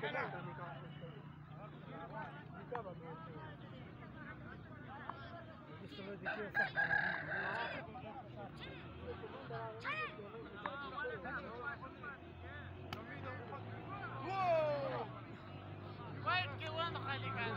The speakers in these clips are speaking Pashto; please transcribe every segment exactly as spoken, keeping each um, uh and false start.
Wait, que bueno, Jalika.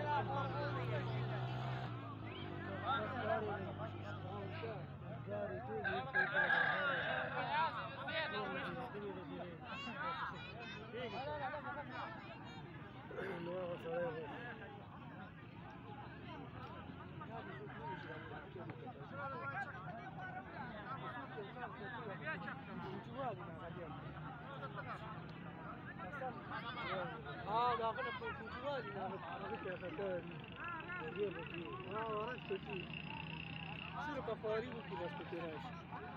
اه دا غنه په کوټوالي نه هغه ته فتر دی دی اه ورځ ته کی صرف کفاری وو کې بس پکې راشي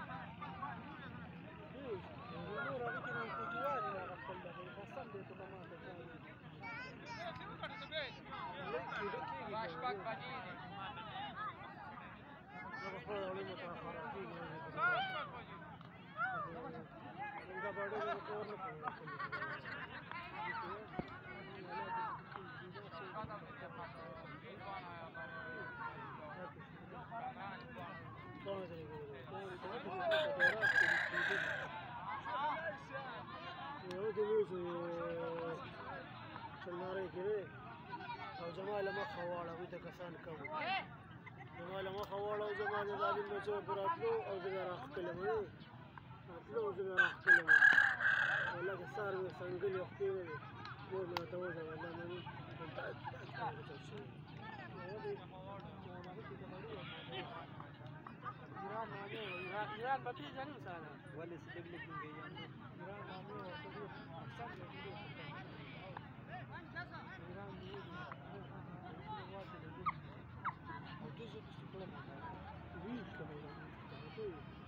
نور هغه کې نه کوټوالي نه خپل د قسم دې ته ما ته باش پاک باندې نو په خپل اړه متأخر کېږي دا باندې د کور نه یو د وځو چلناره کې او جمال مخ واړه وي د کسان کوم جمال مخ واړه او جمال ظالم بچو براتلو او زما راخ کلمه راتلو زما راخ کلمه والله که سار مې څنګه یو خپل مور مې ته وځه والله مې ایران نامه ایران ایران بته جنو سره ولې سلیب لیکن گئی ایران نامه او ته احسان دې ایران دې او دې زه په څه کوم وی کوم